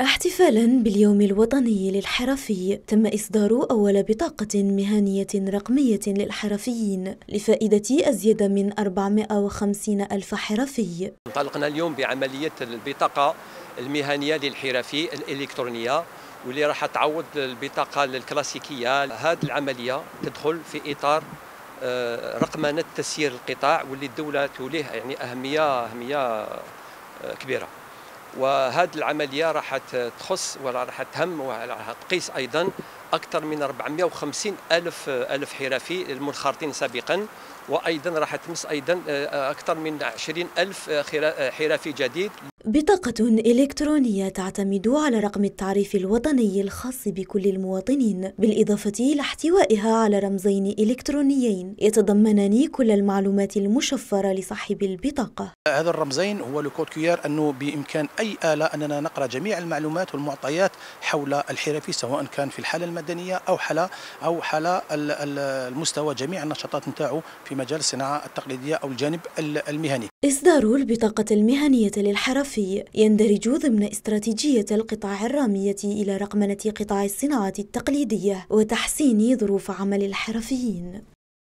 احتفالاً باليوم الوطني للحرفي، تم إصدار أول بطاقة مهنية رقمية للحرفيين لفائدة أزيد من 450 ألف حرفي. انطلقنا اليوم بعملية البطاقة المهنية للحرفي الإلكترونية، واللي راح تعوض البطاقة الكلاسيكية. هذه العملية تدخل في إطار رقمنة تسيير القطاع، واللي الدولة توليه يعني أهمية كبيرة. وهذه العملية راح تخص وراح تهم وراح تقيس أيضا أكثر من 450 ألف حرفي المنخرطين سابقا، وأيضا راح تمس أيضا أكثر من 20 ألف حرفي جديد. بطاقة إلكترونية تعتمد على رقم التعريف الوطني الخاص بكل المواطنين، بالإضافة إلى احتوائها على رمزين إلكترونيين يتضمنان كل المعلومات المشفرة لصاحب البطاقة. هذا الرمزين هو الكود QR، أنه بإمكان أي آلة أننا نقرأ جميع المعلومات والمعطيات حول الحرفي، سواء كان في الحالة المدنية أو حالة المستوى جميع النشاطات نتاعو في مجال الصناعة التقليدية أو الجانب المهني. إصدار البطاقة المهنية للحرفي يندرج ضمن استراتيجية القطاع الرامية إلى رقمنة قطاع الصناعة التقليدية وتحسين ظروف عمل الحرفيين.